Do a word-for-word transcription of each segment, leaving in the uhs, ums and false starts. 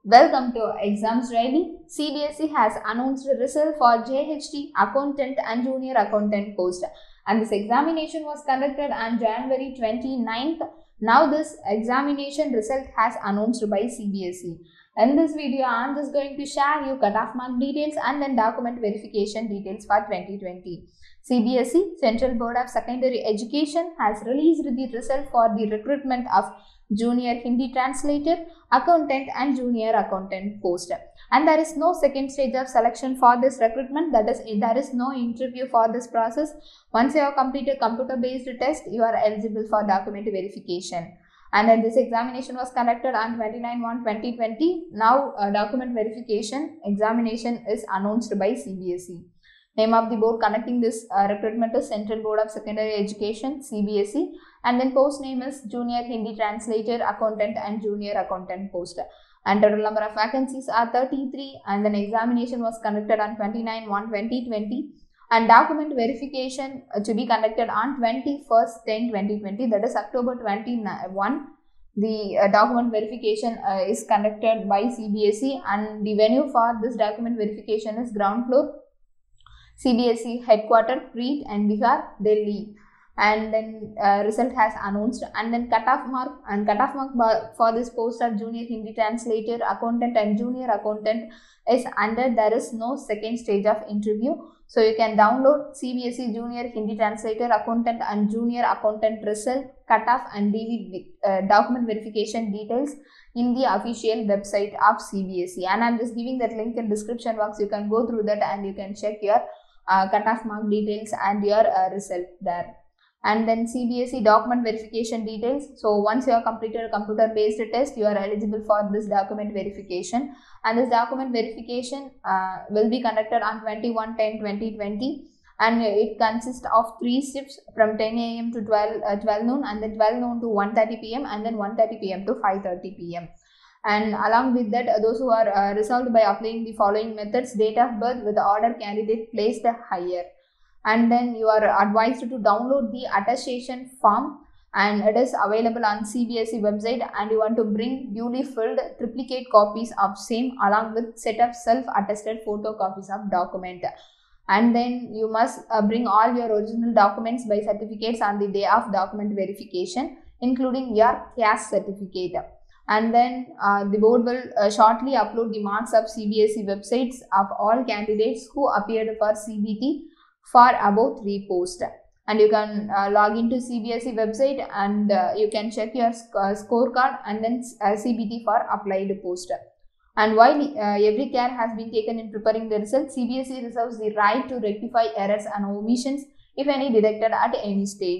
Welcome to Exams Daily. C B S E has announced the result for J H T Accountant and Junior Accountant post, and this examination was conducted on January twenty-ninth. Now this examination result has announced by C B S E. In this video, I am just going to share you cutoff mark details and then document verification details for twenty twenty. C B S E, Central Board of Secondary Education, has released the result for the recruitment of Junior Hindi Translator, Accountant and Junior Accountant post. And there is no second stage of selection for this recruitment, that is, there is no interview for this process. Once you have completed computer-based test, you are eligible for document verification. And then this examination was conducted on twenty-nine one twenty twenty. Now uh, document verification examination is announced by C B S E. Name of the board conducting this uh, recruitment is Central Board of Secondary Education, C B S E, and then post name is Junior Hindi Translator, Accountant and Junior Accountant post. And total number of vacancies are thirty-three, and then examination was conducted on twenty-nine one twenty twenty, and document verification uh, to be conducted on twenty-first ten twenty twenty, that is October twenty-first. The uh, document verification uh, is conducted by C B S E, and the venue for this document verification is ground floor, C B S E headquarters, Preet and Bihar, Delhi. And then uh, result has announced, and then cutoff mark and cutoff mark for this post of Junior Hindi Translator, Accountant and Junior Accountant is under. There is no second stage of interview, so you can download C B S E Junior Hindi Translator, Accountant and Junior Accountant result, cutoff and D V D uh, document verification details in the official website of C B S E. And I'm just giving that link in description box. You can go through that and you can check your uh, cutoff mark details and your uh, result there. And then C B S E document verification details. So once you have completed a computer based test, you are eligible for this document verification, and this document verification uh, will be conducted on twenty-one ten twenty twenty, and it consists of three shifts from ten A M to twelve noon, and then twelve noon to one thirty P M and then one thirty P M to five thirty P M And along with that, those who are uh, resolved by applying the following methods: date of birth with the order candidate placed higher. And then you are advised to download the attestation form, and it is available on C B S E website, and you want to bring duly filled triplicate copies of same along with set of self-attested photocopies of document. And then you must uh, bring all your original documents by certificates on the day of document verification, including your caste certificate. And then uh, the board will uh, shortly upload the marks of C B S E websites of all candidates who appeared for C B T for about three posts. And you can uh, log into C B S E website, and uh, you can check your sc uh, scorecard and then uh, C B T for applied post. And while uh, every care has been taken in preparing the results, C B S E reserves the right to rectify errors and omissions if any detected at any stage.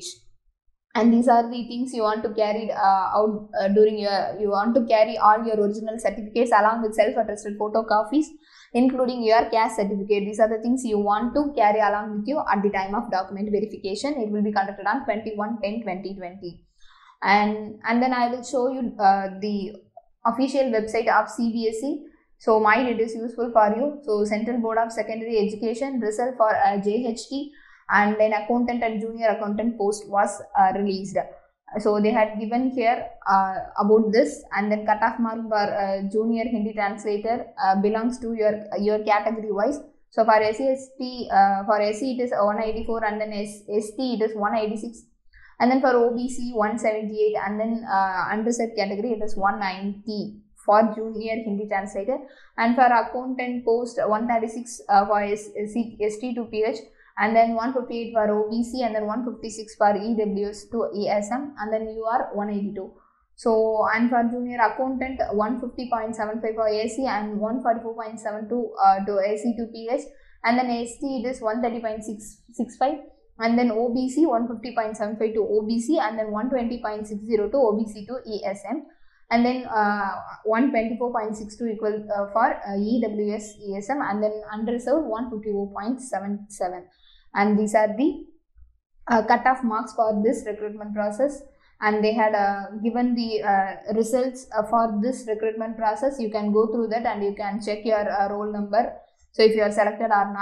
And these are the things you want to carry uh, out uh, during your, you want to carry all your original certificates along with self-attested photocopies, including your caste certificate. These are the things you want to carry along with you at the time of document verification. It will be conducted on twenty-one ten twenty twenty. And, and then I will show you uh, the official website of C B S E. So might it is useful for you. So Central Board of Secondary Education result for uh, J H T and then Accountant and Junior Accountant post was uh, released. So they had given here uh, about this, and then cutoff mark for uh, Junior Hindi Translator uh, belongs to your uh, your category wise. So for S C S T, uh, for S C it is one eighty-four, and then S T it is one eighty-six, and then for O B C one seventy-eight, and then uh, unreserved category it is one ninety for Junior Hindi Translator, and for Accountant post one thirty-six uh, for S T to P H, and then one fifty-eight for O B C, and then one fifty-six for E W S to E S M, and then you are one eighty-two. So, and for Junior Accountant, one fifty point seven five for A C and one forty-four point seven two uh, to A C to P H, and then S T it is one thirty point six five, and then O B C one fifty point seven five to O B C, and then one twenty point six zero to O B C to E S M, and then uh, one twenty-four point six two equal uh, for uh, E W S E S M, and then unreserved one fifty-four point seven seven. And these are the uh, cutoff marks for this recruitment process, and they had uh, given the uh, results uh, for this recruitment process. You can go through that and you can check your uh, roll number, so if you are selected or not.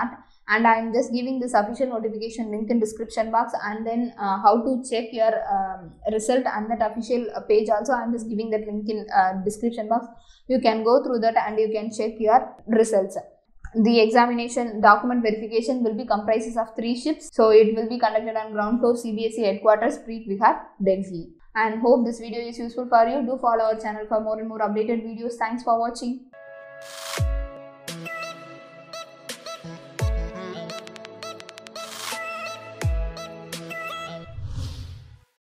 and I am just giving this official notification link in description box, and then uh, how to check your um, result and that official page also I am just giving that link in uh, description box. You can go through that and you can check your results. The examination document verification will be comprises of three shifts, so it will be conducted on ground floor C B S E headquarters, Preet Vihar, Delhi. And hope this video is useful for you. Do follow our channel for more and more updated videos. Thanks for watching.